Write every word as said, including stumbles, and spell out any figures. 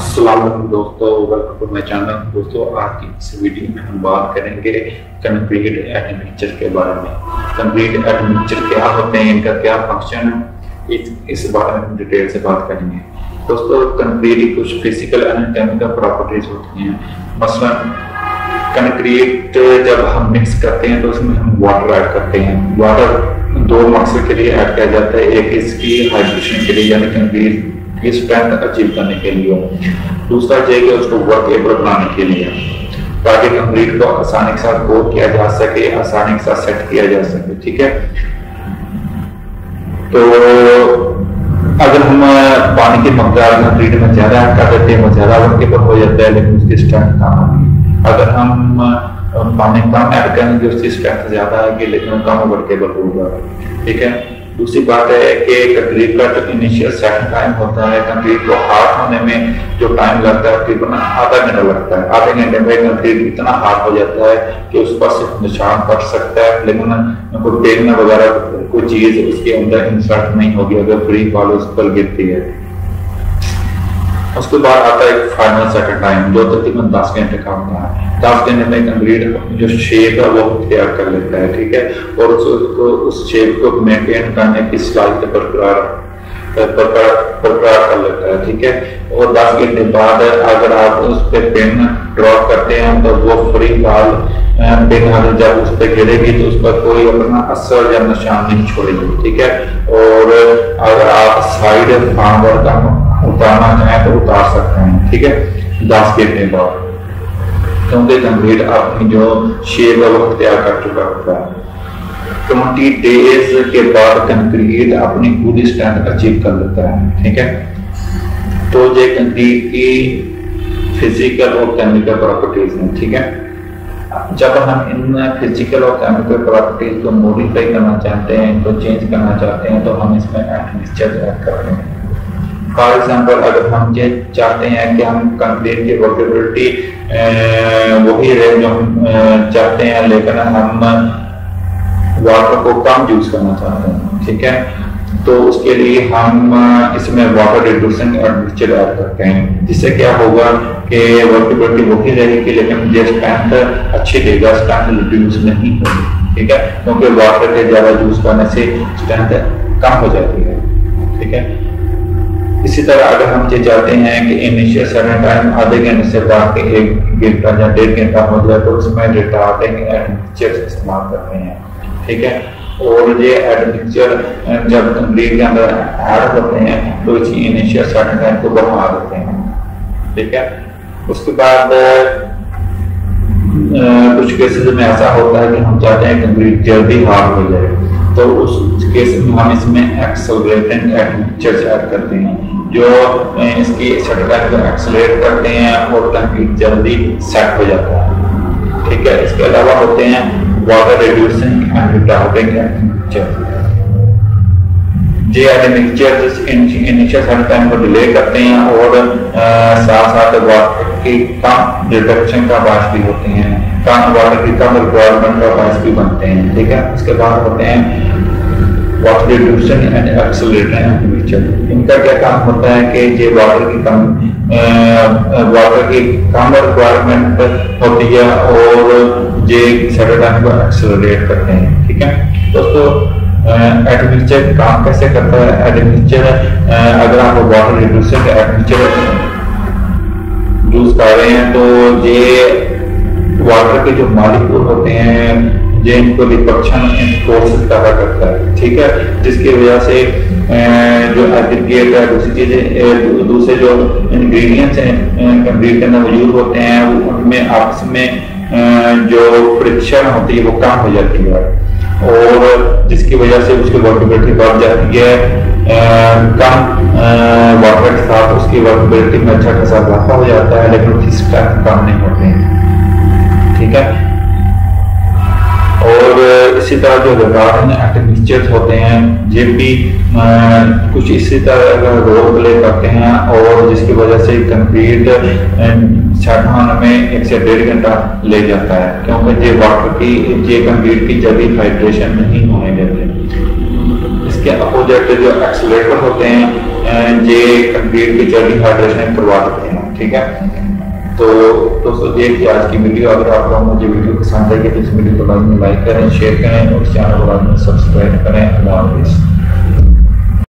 अस्सलाम वालेकुम दोस्तों, वेलकम टू माय चैनल। दोस्तों, आज की इस वीडियो में हम बात करेंगे कंक्रीट एडमिक्सचर के बारे में। कंक्रीट एडमिक्सचर क्या होते हैं, इनका क्या फंक्शन है, इस, इस बारे में हम डिटेल से बात करेंगे। दोस्तों, कंक्रीट की कुछ फिजिकल एंड केमिकल प्रॉपर्टीज होती हैं। मसलन कंक्रीट जब हम मिक्स करते हैं तो उसमें हम वाटर ऐड करते हैं। वाटर दो मकसद के लिए ऐड किया जाता है, एक इसकी हाइड्रेशन के लिए यानी कंक्रीट की स्ट्रेंथ अचीव करने के लिए, दूसरा है कि उसको वर्केबल बनाने के लिए, ताकि कंक्रीट को आसानी के साथ कोट किया जा सके, आसानी के साथ सेट किया जा सके। ठीक है, तो अगर हम पानी की मकदार कंक्रीट में ज्यादा ऐड कर देते हैं वो ज्यादा वर्केबल हो जाता है, लेकिन उसकी स्ट्रेंथ कम होगी। अगर हम पानी कम ऐड करेंगे उसकी स्ट्रेंथ ज्यादा आएगी लेकिन कम वर्केबल होगा। ठीक है, दूसरी बात है कि कंक्रीट का जो इनिशियल सेटिंग टाइम होता है, कंक्रीट को हार्ड होने में जो टाइम लगता है तकरीबन आधा घंटा लगता है। आधे घंटे में कंक्रीट इतना हार्ड हो जाता है कि उस पर सिर्फ निशान पड़ सकता है, लेकिन कोई टेकना वगैरह कोई चीज उसके अंदर इंसर्ट नहीं होगी अगर फ्री फॉल उस पर गिरती है। उसके बाद आता है एक फाइनल सेटल टाइम जो तकरीबन दस घंटे का होता है। दस घंटे में कंक्रीट जो शेप है वो तैयार कर लेता है। ठीक है, और उसको उस शेप को मेंटेन करने की सलाहियत बरकरार बरकरार कर लेता है। ठीक है, और दस घंटे बाद अगर आप उस पर पेन ड्रॉप करते हैं तो वो फ्री फॉल पेन जब उस पर गिरेगी तो उस पर कोई अपना असर या निशान नहीं छोड़ेगी। ठीक है, और अगर आप साइड फॉरवर्ड का उतारना चाहें तो उतार सकते हैं। ठीक है, दस घंटे बाद, क्योंकि कंक्रीट अपनी जो शेप है वो तैयार कर चुका होता है। ट्वेंटी डेज के बाद कंक्रीट अपनी पूरी स्ट्रेंथ अचीव कर लेता है। ठीक है, तो ये कंक्रीट की फिजिकल और केमिकल प्रॉपर्टीज हैं। ठीक है, जब हम इन फिजिकल और केमिकल प्रॉपर्टीज को मॉडिफाई करना चाहते हैं, इनको चेंज करना चाहते हैं तो हम इसमें एडमिक्सचर ऐड करते हैं। फॉर एग्जाम्पल, अगर हम ये चाहते हैं कि हम कंक्रीट की वर्केबिलिटी वही रहे जो हम चाहते हैं, लेकिन हम वाटर को कम यूज करना चाहते हैं। ठीक है, तो उसके लिए हम इसमें वाटर रिड्यूसिंग एडमिक्सचर ऐड करते हैं, जिससे क्या होगा कि वर्केबिलिटी वही रहेगी लेकिन ये स्ट्रेंथ अच्छी देगा, स्ट्रेंथ रिड्यूस नहीं होगी। ठीक है, क्योंकि वाटर के ज्यादा यूज करने से स्ट्रेंथ कम हो जाती है। ठीक है, इसी तरह अगर हम ये चाहते हैं कि इनिशियल सेटल टाइम आधे घंटे से बाद के एक घंटा या डेढ़ घंटा हो जाए तो उसमें रिटार्डिंग एडमिक्सचर इस्तेमाल करते हैं। ठीक है, और ये एडमिक्सचर जब कंक्रीट के अंदर ऐड होते हैं तो इसी इनिशियल सेटल टाइम को बढ़ा देते हैं। ठीक है, उसके बाद कुछ केसेस में ऐसा होता है कि हम चाहते हैं कंक्रीट जल्दी हार्ड हो जाए, तो उस केस में हम इसमें एक्सेलरेटिंग एडमिक्सचर ऐड करते हैं जो इसकी सेटल टाइम को एक्सेलरेट करते हैं और कंक्रीट जल्दी सेट हो जाता है। ठीक है, इसके अलावा होते हैं water reducing and retarding admixture. ये एडमिक्सचर इनिशियल सेटल टाइम को डिले करते हैं और साथ साथ वाटर की कम रिडक्शन का बायस भी होते हैं, कम वाटर की कम रिक्वायरमेंट का बायस भी बनते हैं। ठीक है, इसके बाद होते हैं water reducing and accelerating admixture. इनका क्या काम होता है कि ये वाटर की कम वाटर की कम रिक्वायरमेंट होती है और ये सेटल टाइम को एक्सेलरेट करते हैं। ठीक है दोस्तों, एडमिक्सचर काम कैसे करता है? एडमिक्सचर अगर आप वाटर रिड्यूसिंग एडमिक्सचर यूज कर रहे हैं तो ये वाटर के जो मॉलिक्यूल होते हैं ये इनको रिपल्शन फोर्सेस पैदा करता है। ठीक है, जिसकी वजह से जो एग्रीगेट है, दूसरी चीजें, दूसरे जो इंग्रेडिएंट्स हैं कंक्रीट के अंदर मौजूद होते हैं उनमें आपस में जो फ्रिक्शन होती है वो कम हो जाती है और जिसकी वजह से उसकी वर्केबिलिटी बढ़ जाती है। कम वाटर के साथ उसकी वर्केबिलिटी में अच्छा खासा इजाफा हो जाता है लेकिन उसकी स्ट्रेंथ कम नहीं होती है। ठीक है, और इसी तरह जो रिटार्डिंग एडमिक्सचर्स होते हैं ये भी आ, कुछ इसी तरह का रोल प्ले करते हैं और जिसकी वजह से कंक्रीट सेट होने में एक से डेढ़ घंटा ले जाता है, क्योंकि ये वाटर की ये कंक्रीट की जल्दी हाइड्रेशन नहीं होने देते। इसके अपोजिट जो एक्सीलरेटर होते हैं ये कंक्रीट की जल्दी हाइड्रेशन करवा देते हैं, ठीक है। तो दोस्तों ये थी आज की वीडियो। अगर आप लोगों को मुझे वीडियो पसंद आई है तो इस वीडियो को लाइक करें, शेयर करें और चैनल को सब्सक्राइब करें। अल्लाह हाफिज़।